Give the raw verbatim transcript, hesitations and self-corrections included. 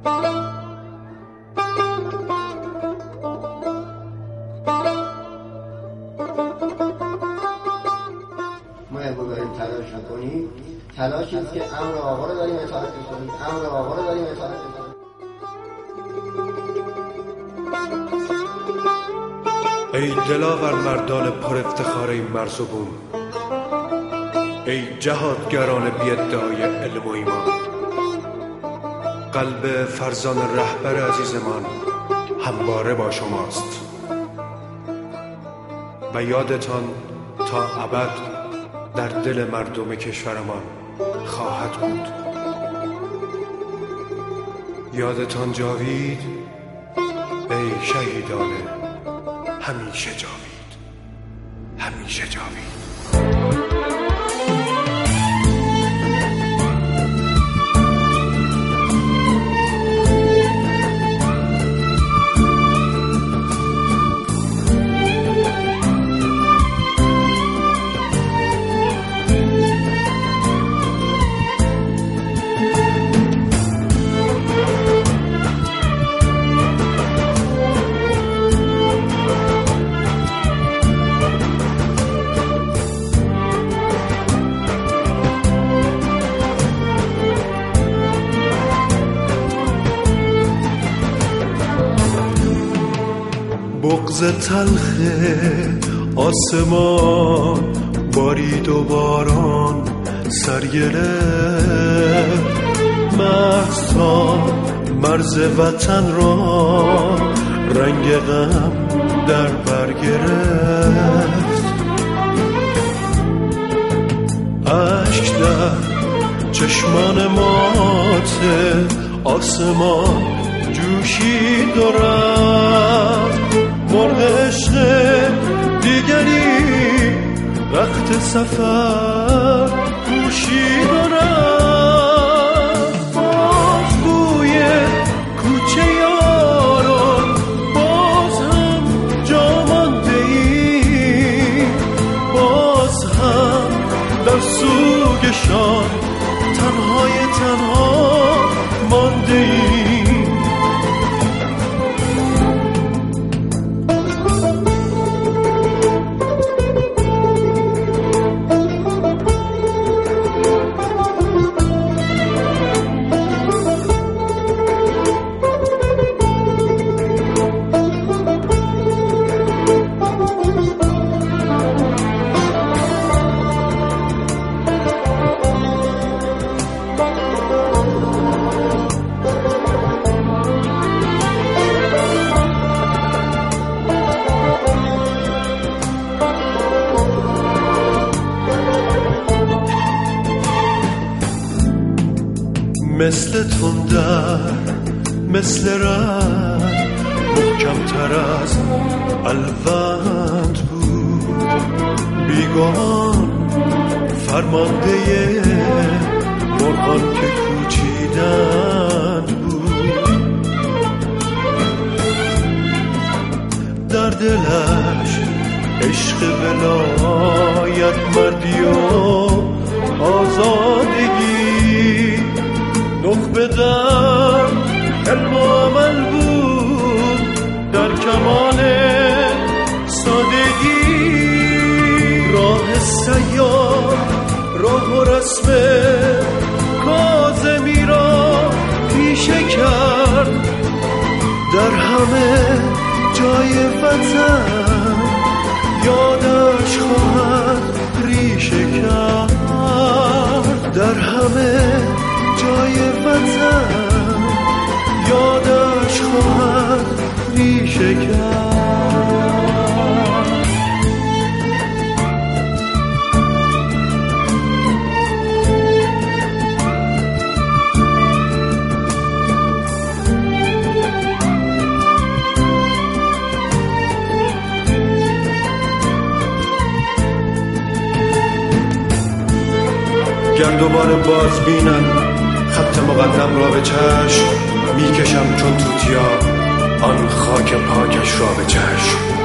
ما امروز داریم تلاش میکنیم، تلاشی است که امر آقا رو داریم اطاعت میکنیم، امر آقا رو داریم اطاعت میکنیم. ای دلاور مردان پر افتخار این مرز و بوم، ای جهادگران بی ادعای علم و ایمان، قلب فرزان رهبر عزیزمان همواره با شماست و یادتان تا ابد در دل مردم کشورمان خواهد بود. یادتان جاوید ای شهیدان همیشه جاوید، همیشه جاوید. بغض تلخ آسمان بارید و باران سر گرفت، مرز تا مرز وطن را رنگ غم در بر گرفت. اشک در چشمان مات آسمان جوشید و رفت، مرغ عشق دیگری وقت سفر کوشید و رفت. باز بوی کوچه یاران باز هم جا مانده ای، باز هم در سوگشان تنهای تنها مانده ای. مثل تندر مثل رد محکم تر از الوند بود، بیگمان فرمانده مرغان که کوچیدند بود. در دلش عشق ولایت مردی و آزادگی، نخبه در علم و عمل بود در کمال سادگی. راه سیار راه و رسم کاظمی را پیشه کرد، در همه جای وطن یادش خواهد ریشه کرد، در همه جای وطن یادش خواهد ریشه کرد. گر دوباره باز بینم خط مقدم را به چشم، میکشم چون توتیا آن خاک پاکش را به چشم.